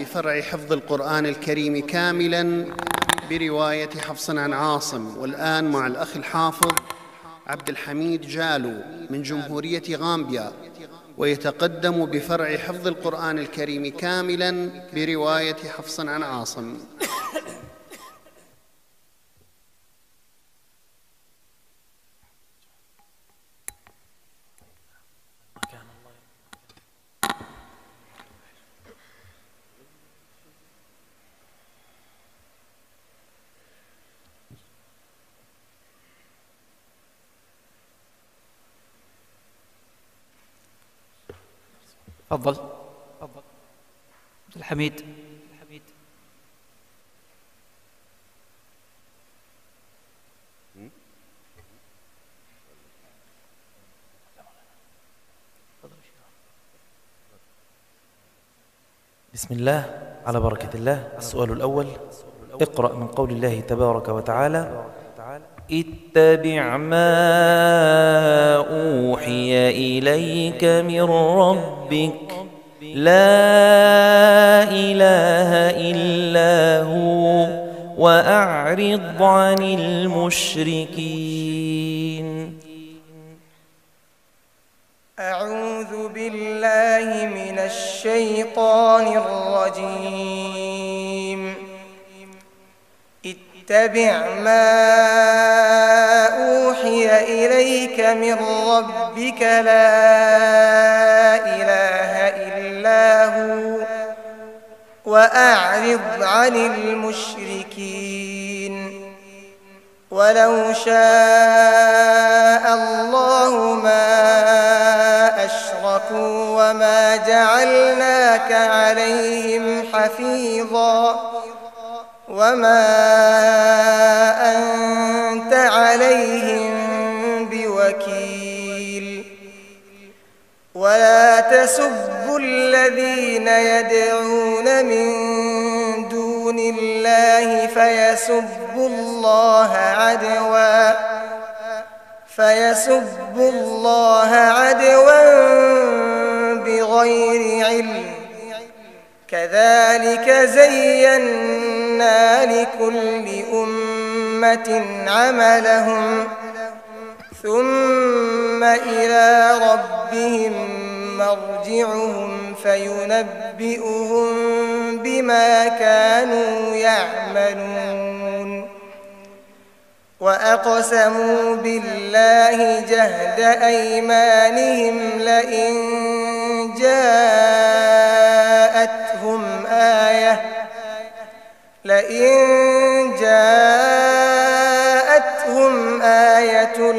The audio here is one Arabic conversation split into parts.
بفرع حفظ القرآن الكريم كاملاً برواية حفص عن عاصم. والآن مع الأخ الحافظ عبد الحميد جالو من جمهورية غامبيا، ويتقدم بفرع حفظ القرآن الكريم كاملاً برواية حفص عن عاصم. تفضل عبد الحميد. بسم الله على بركة الله. السؤال الأول: اقرأ من قول الله تبارك وتعالى: اتبع ما أوحي إليك من ربك لا إله إلا هو وأعرض عن المشركين. أعوذ بالله من الشيطان الرجيم. اتبع ما أوحي إليك من ربك لا إله إلا هو وأعرض عن المشركين. ولو شاء الله ما أشركوا وما جعلناك عليهم حفيظا وما أنت عليهم بوكيل. ولا تسبوا الذين يدعون من دون الله فيسبوا الله عدوا بغير علم. كذلك زينا لكل أمة عملهم ثم إلى ربهم مرجعهم فينبئهم بما كانوا يعملون. وأقسموا بالله جهد أيمانهم لئن جاءتهم آية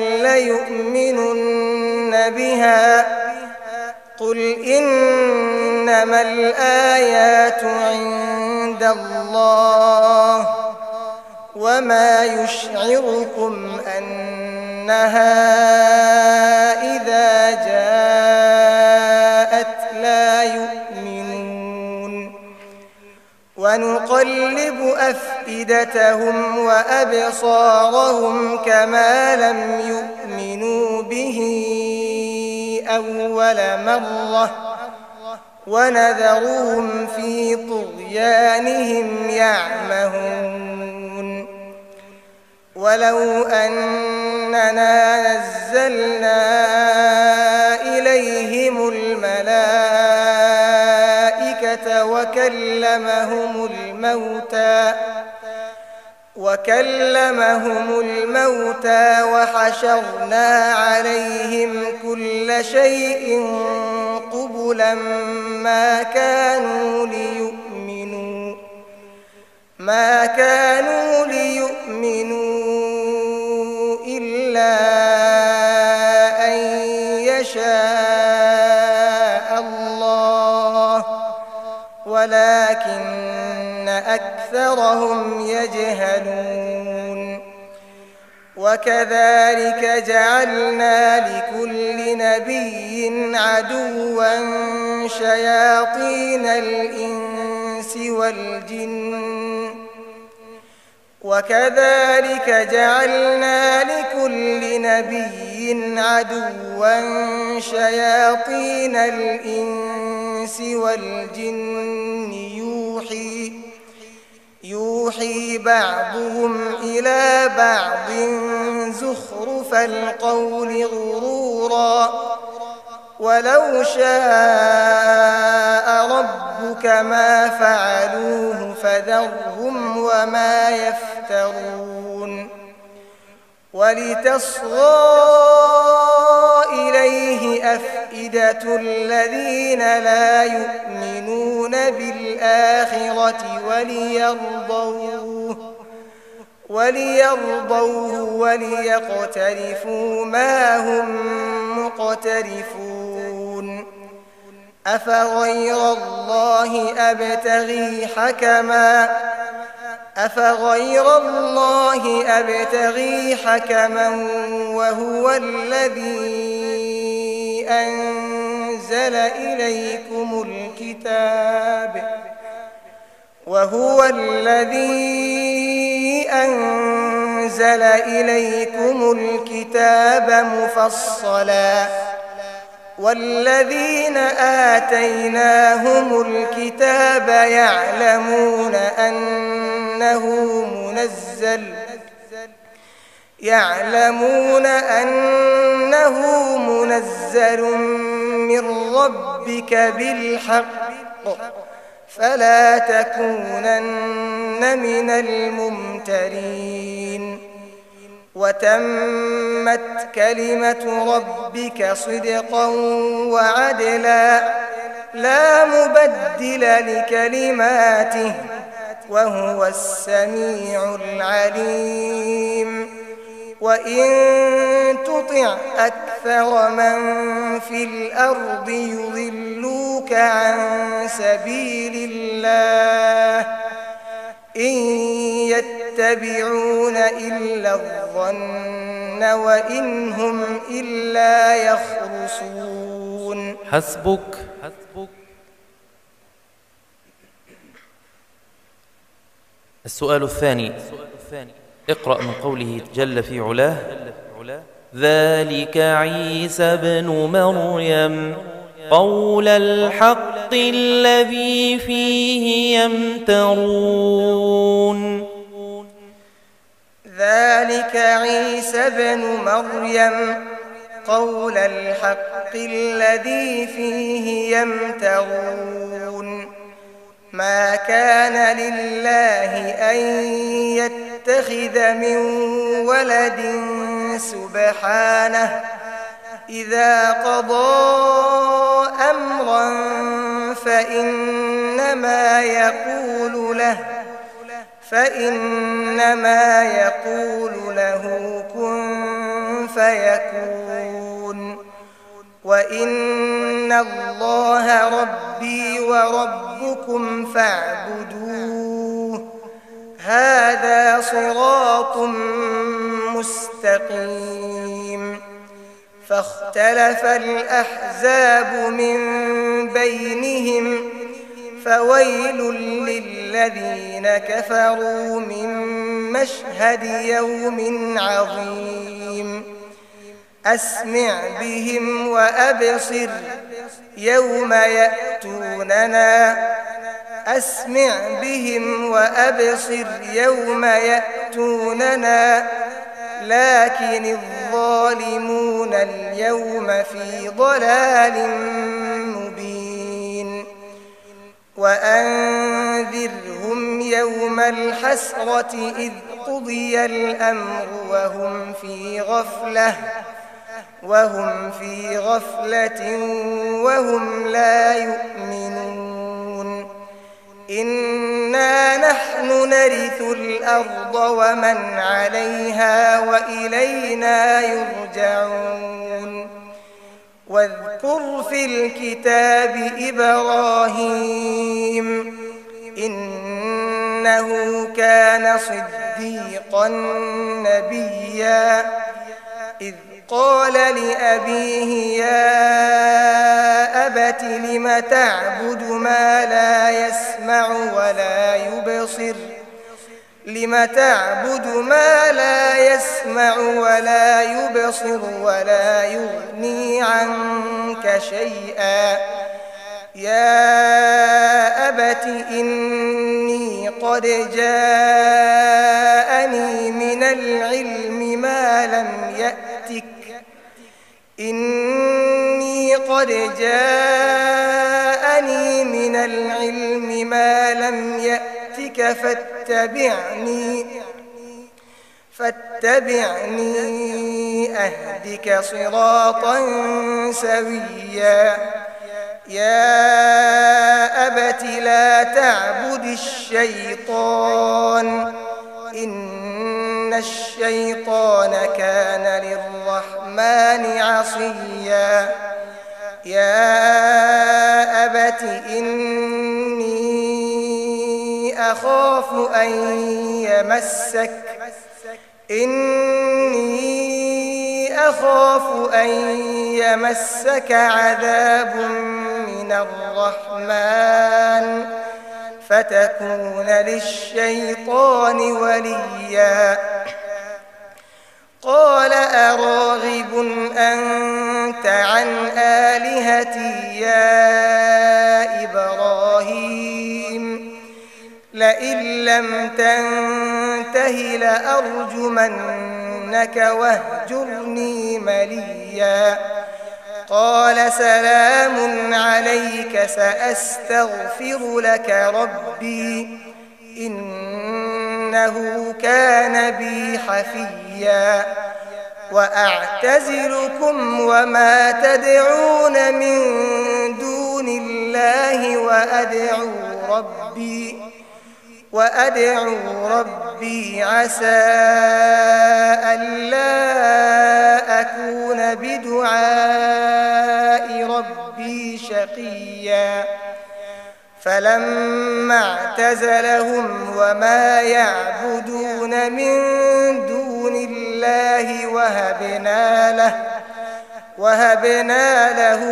ليؤمنن بها. قل إنما الآيات عند الله وما يشعركم أنها إذا جاءت لا يؤمنون. ونقلب أفئدتهم وأبصارهم كما لم يؤمنوا به أول مرة ونذرهم في طغيانهم يعمهون. ولو أننا نزلنا إليهم الملائكة وكلمهم الموتى وحشرنا عليهم كل شيء قبلا ما كانوا ليؤمنوا إلا أن يشاء الله ولكن أكثرهم يجهلون. وكذلك جعلنا لكل نبي عدوا شياطين الإنس والجن يوحي يوحي بعضهم إلى بعض زخرف القول غرورا ولو شاء ربك ما فعلوه فذرهم وما يفترون ولتصغى إليه أفئدة الذين لا يؤمنون بالآخرة وليرضوه وليقترفوا ما هم مقترفون أفغير الله أبتغي حكما وهو الذي أنزل إليكم الكتاب مفصلا والذين آتيناهم الكتاب يعلمون أنه منزل من ربك بالحق فلا تكونن من الممترين وتمت كلمة ربك صدقا وعدلا لا مبدل لكلماته وهو السميع العليم وإن تطع أكثر من في الأرض يضلوك عن سبيل الله إن يتبعون إلا الظن وإن هم إلا يخرصون. حسبك. السؤال الثاني، اقرأ من قوله جل في علاه: ذلك عيسى بن مريم قول الحق الذي فيه يمترون. ذلك عيسى بن مريم قول الحق الذي فيه يمترون. ما كان لله أن يتخذ من ولد سبحانه إذا قضى أمرا فإنما يقول له كن فيكون. وإن الله ربي وربكم فاعبدوه هذا صراط مستقيم. فاختلف الأحزاب من بينهم فويل للذين كفروا من مشهد يوم عظيم. أسمع بهم وأبصر يوم يأتوننا لكن الظالمون اليوم في ضلال مبين. وأنذرهم يوم الحسرة إذ قضي الأمر وهم في غفلة وهم لا يؤمنون. إنا نحن نرث الأرض ومن عليها وإلينا يرجعون. واذكر في الكتاب إبراهيم إنه كان صديقا نبيا إذ قال لأبيه يا أبت لم تعبد ما لا يسمع ولا يبصر ولا يغني عنك شيئا. يا أبت إني قد قد جاءني من العلم ما لم يأتك إني قد جاءني من العلم ما لم يأتك فاتبعني أهدك صراطا سويا يا أبت لا تعبد الشيطان إن الشيطان كان للرحمن عصيا يا أبت إني أخاف أن يمسك عذاب من الرحمن فتكون للشيطان وليا قال أراغب أنت عن آلهتي يا إبراهيم لئن لم تنته لأرجمنك واهجرني مليا قال سلام عليك سأستغفر لك ربي إنه كان بي حفيا وأعتزلكم وما تدعون من دون الله وأدعو ربي عسى ألا أكون بدعاء ربي شقيا فلما اعتزلهم وما يعبدون من دون الله وهبنا له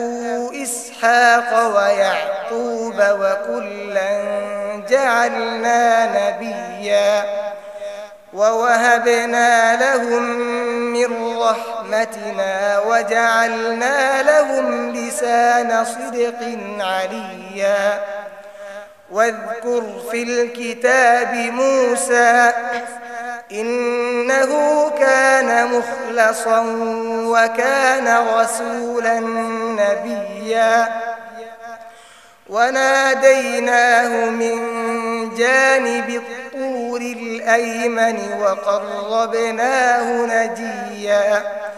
إسحاق ويعقوب وكلا جعلنا نبيا ووهبنا لهم من رحمتنا وجعلنا لهم لسان صدق عليا واذكر في الكتاب موسى إنه كان مخلصا وكان رسولا نبيا وناديناه من جانب الطور الأيمن وقربناه نجيا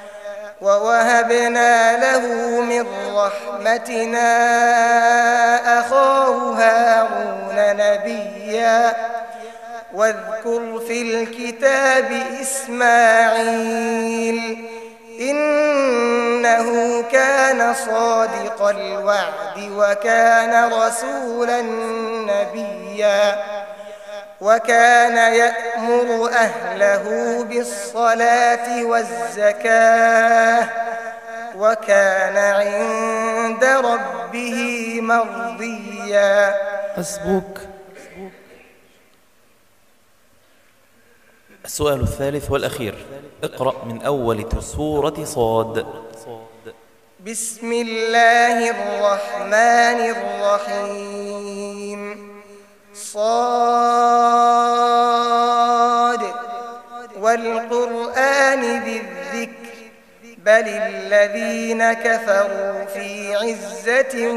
ووهبنا له من رحمتنا أخاه هارون نبيا واذكر في الكتاب إسماعيل إنه كان صادق الوعد وكان رسولا نبيا وكان يأمر أهله بالصلاة والزكاة وكان عند ربه مرضيا. حسبك. السؤال الثالث والأخير، اقرأ من أول سورة صاد. بسم الله الرحمن الرحيم. صاد والقرآن بالذكر بل الذين كفروا في عزة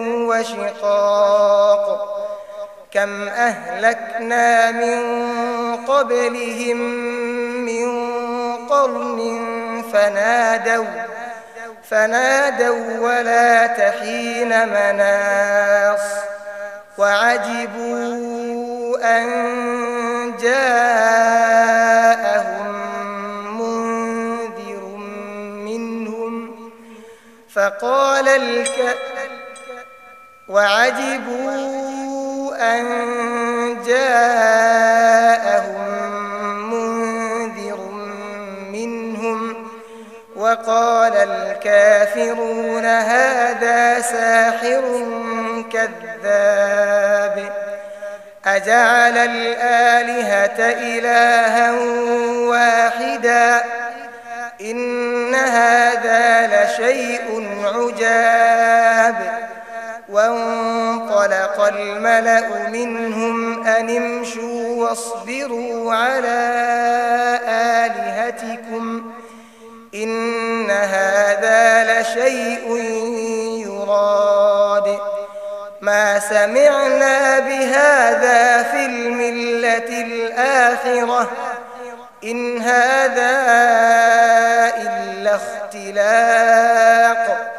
وشقاق كم أهلكنا من قبلهم من قرن فنادوا ولا تحين مناص وعجبوا أن جاءهم منذر منهم فقال وقال الكافرون هذا ساحر كذاب أجعل الآلهة إلها واحدا إن هذا لشيء عجاب وانطلق الملأ منهم أن امشوا واصبروا على آلهتكم إن هذا لشيء يراد ما سمعنا بهذا في الملة الآخرة إن هذا إلا اختلاق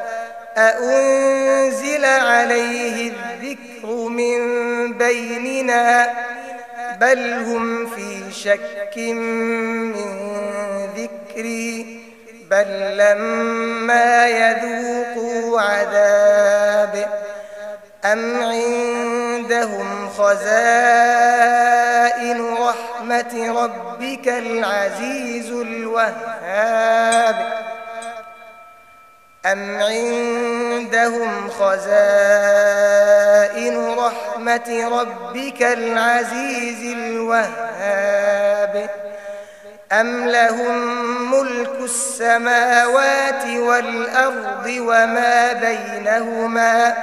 أأنزل عليه الذكر من بيننا بل هم في شك من ذكري بل لما يذوقوا عذاب أم عندهم خزائن رحمة ربك العزيز الوهاب أم عندهم خزائن رحمة ربك العزيز الوهاب أم لهم ملك السماوات والأرض وما بينهما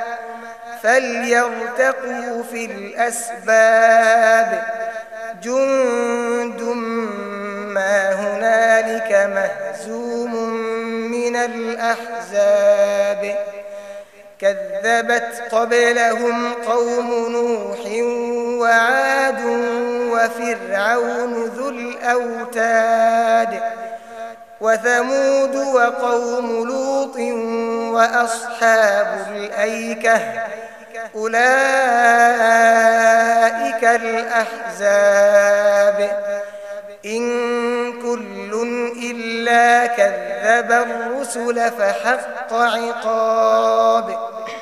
فليرتقوا في الأسباب جند ما هنالك مهزوم من الأحزاب كذبت قبلهم قوم نوح وعاد وفرعون ذو الأوتاد وثمود وقوم لوط وأصحاب الأيكة أولئك الأحزاب إن كل إلا كذب الرسل فحق عقاب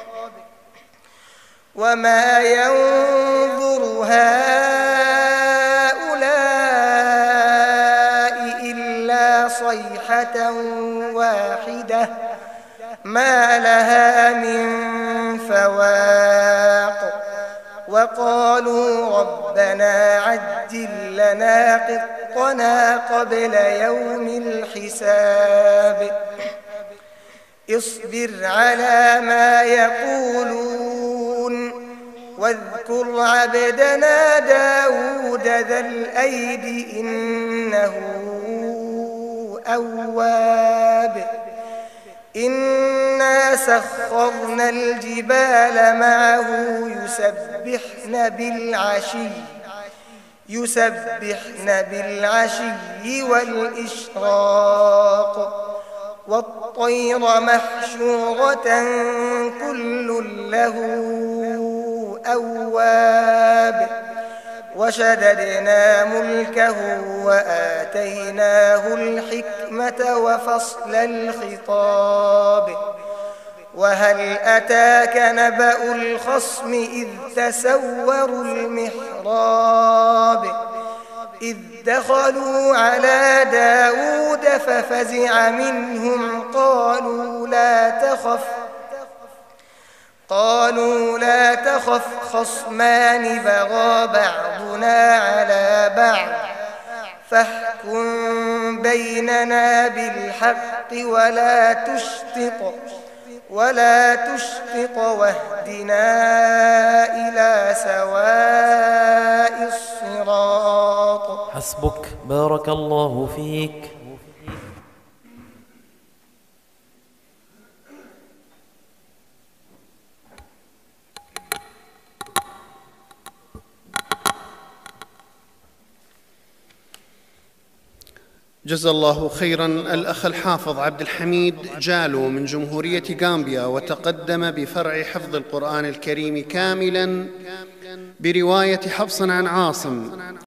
وما ينظر هؤلاء إلا صيحة واحدة ما لها من فواق وقالوا ربنا عجل لنا قطنا قبل يوم الحساب اصبر على ما يقولون واذكر عبدنا داود ذا الأيد إنه أواب إنا سخرنا الجبال معه يسبحن بالعشي والإشراق والطير محشورة كل له أواب وشددنا ملكه وآتيناه الحكمة وفصل الخطاب وهل أتاك نبأ الخصم إذ تسوروا المحراب إذ دخلوا على داود ففزع منهم قالوا لا تخف خصمان بغى بعضنا على بعض فاحكم بيننا بالحق ولا تشطط واهدنا إلى سواء الصراط. حسبك بارك الله فيك. جزا الله خيرا الأخ الحافظ عبد الحميد جالو من جمهورية غامبيا، وتقدم بفرع حفظ القرآن الكريم كاملا برواية حفص عن عاصم.